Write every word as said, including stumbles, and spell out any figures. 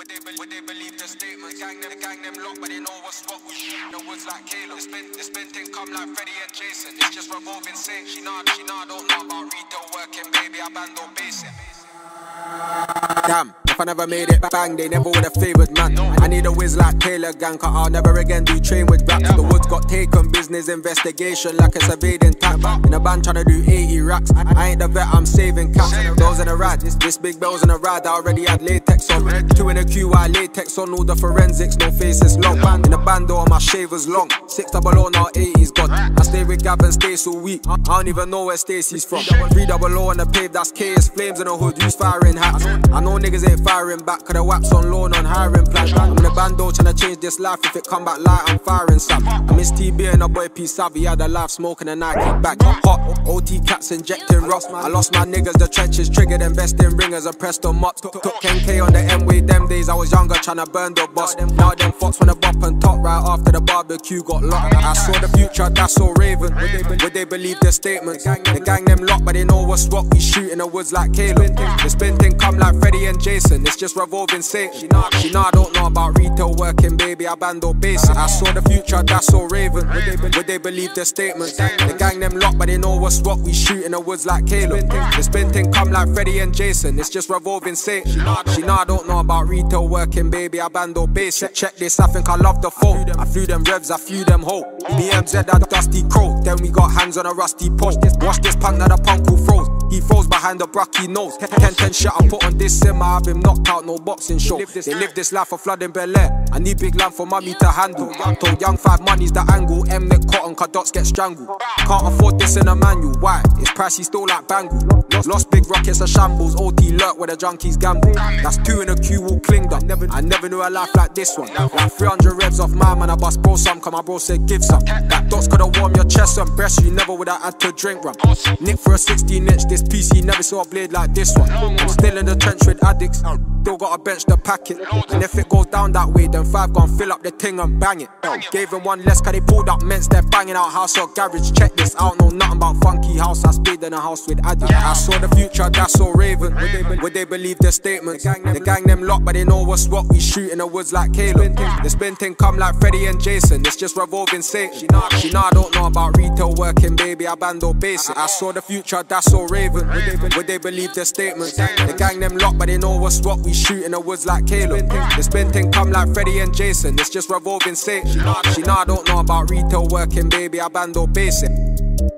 they, would they believe the statement? Gang them, gang them locked, but they know what's what. We shoot in the woods like Caleb. The spin, the spin thing come like Freddie and Jason. It's just revolving same. She nah, she nah, don't know about retail working, baby. I band on basic. Damn, if I never made it bang, they never would have favoured man. I need a whiz like Taylor gang, cause I'll never again do train with raps. The woods got taken, business investigation like it's evading tax. In a band trying to do eighty racks. I ain't the vet, I'm saving cash. Those in a ride, this, this big bells in a ride, I already had latex on. Two in a Q, I latex on all the forensics, no faces long. In a band though, my shavers long. Six double O, now eighties gone. I stay with Gavin, Stace all week. I don't even know where Stacey's from. Three double O on the pave, that's K S Flames in the hood, who's firing hats. I know niggas ain't firing back, cause the waps on loan on hiring plan. I'm in a bando trying to change this life, if it come back light, I'm firing some. I miss T B and a boy P Savvy, had a life smoking a Nike back. Hot, O T cats injecting rocks. I lost my niggas, the trenches triggered, investing ringers and pressed on mops. Took ten K on the M-way, them days I was younger, trying to burn the boss. Now them fox when the bop and top, right after the barbecue got locked. I saw the future, that's so Raven. Would they, would they believe the statements? The gang them locked, but they know what's what. We shoot in the woods like Caleb. The spin thing come like Freddie and Jason. It's just revolving same. She nah, she nah, don't know about retail working, baby. I bando basic. I saw the future, that's so Raven. Would they, would they believe the statements? The gang them locked, but they know what's what. We shoot in the woods like Caleb. The spin thing come like Freddie and Jason. It's just revolving same. She nah, she nah, don't know about retail working, baby. I bando basic. Check this, I think I love the phone. I flew them revs, I flew them whole. B M Z that dusty crow. Then we got hands on a rusty post. Watch this punk, now the punk who froze. He froze behind the Brucky nose. ten ten shit I put on this simmer, I've been knocked out, no boxing show. They live this life for flooding Bel Air. I need big land for mummy to handle. Told young five money's the angle. M neck cotton, cause dots get strangled. Can't afford this in a manual, why? It's pricey still like bangle. Lost big rockets a shambles, O T lurk where the junkies gamble. That's two in a queue all clinged up. I never knew a life like this one. Like three hundred revs off my man, I bust bro some, cause my bro said give some. That dots coulda warm your chest and breast, you never woulda had to drink rum. Nick for a sixteen inch, this P C never saw a blade like this one. I'm still in the trench with addicts, still got a bench to pack it. And if it goes down that way, then five gon' fill up the ting and bang it. Gave him one less cause they pulled up ments, they're banging out house or garage. Check this, I don't know nothing about funky house, I stayed in a house with addicts. I saw the future, that's so Raven. Would they, would they believe the statements? The gang them locked, but they know what's what. We shoot in the woods like Caleb. The spin thing come like Freddie and Jason. It's just revolving same. She nah, she nah, don't know about retail working, baby. I bando basic. I saw the future, that's so Raven. Would they, would they believe the statements? The gang them locked, but they know what's what. We shoot in the woods like Caleb. The spin thing come like Freddie and Jason. It's just revolving same. She nah, she nah, don't know about retail working, baby. I bando basic.